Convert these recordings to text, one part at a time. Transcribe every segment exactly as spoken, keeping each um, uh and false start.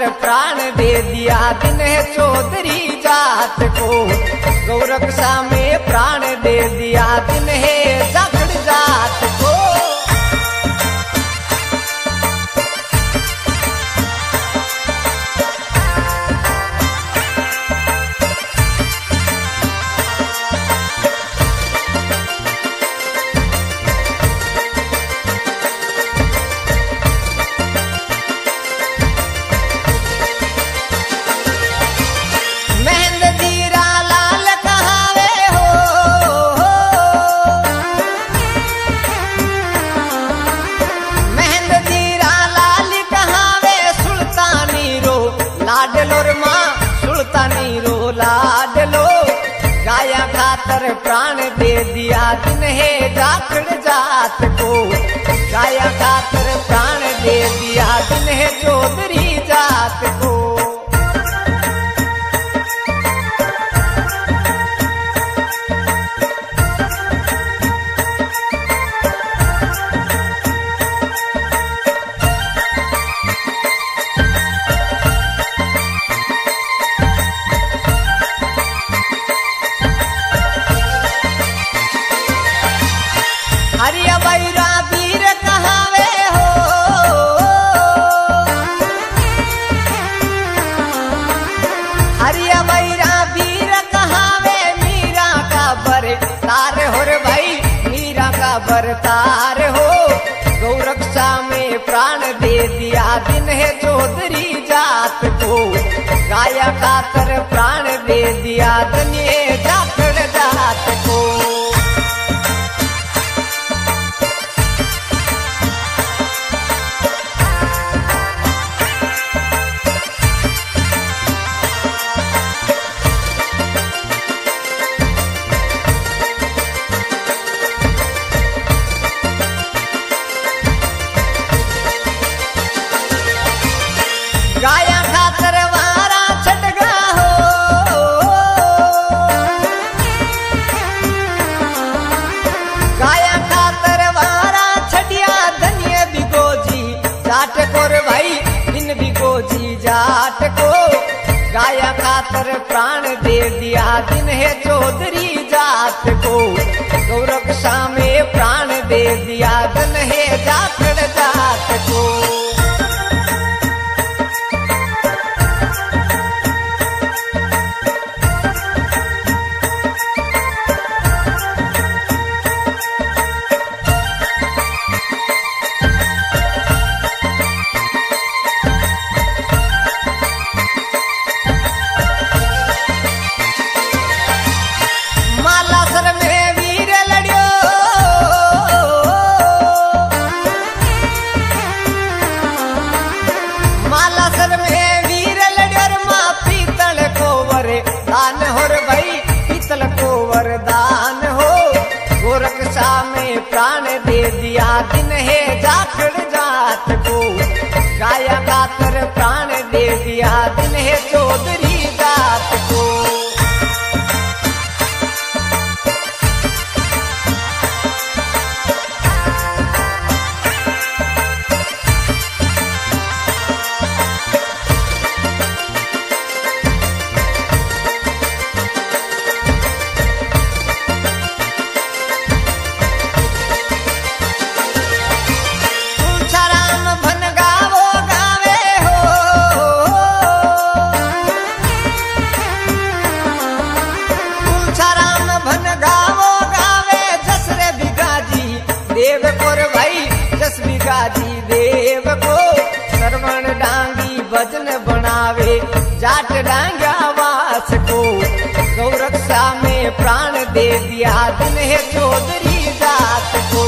खातर प्राण दे दिया दिन है चौधरी जात को। गौरक्षा में प्राण दे दिया दिन है जाखड़ जात को। लाडलो गाया खातर प्राण दे दिया दिन है जाखड़ जात को। गाया खातर प्राण दे दिया दिन है चौधरी जात को। हरिया बैरा वीर कहावे हो, हरिया बैरा वीर कहावे मीरा का बरतार हो रे भाई, मीरा का बरतार हो। गौरक्षा में प्राण दे दिया दिन है चौधरी जात को। गाया खातर प्राण दे दिया दिन है जाखड़ जात को। गाया खातर वारा छटगा हो, गाया खातर वारा छटिया धनिया बिगोजी जाट को रे भाई, इन बिगोजी जाट को। गाया खातर प्राण दे दिया दिन है चौधरी जात को। गौरक्षा में प्राण दे दिया दिन है जाखड़ जात को। दान हो रे भाई पीतल को वरदान हो। गोरक्षा में प्राण दे दिया दिन है जाखड़ जात को। गाया खातर प्राण दे दिया दिन है चौधरी जात को। देव को भाई जस बिगाजी देव को। श्रवण डांगी भजन बनावे जाट डांगा वास को। गौरक्षा में प्राण दे दिया दिन है चौधरी जात को।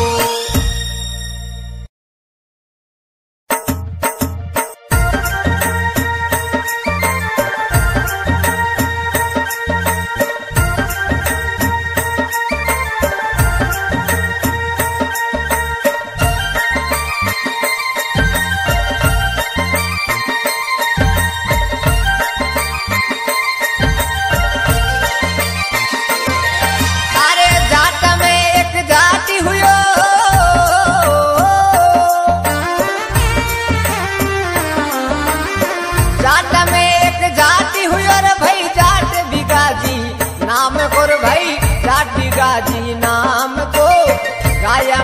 हुई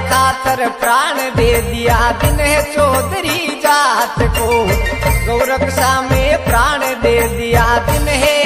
खातर प्राण दे दिया दिन है चौधरी जाट को। गौरक्षा में प्राण दे दिया दिन है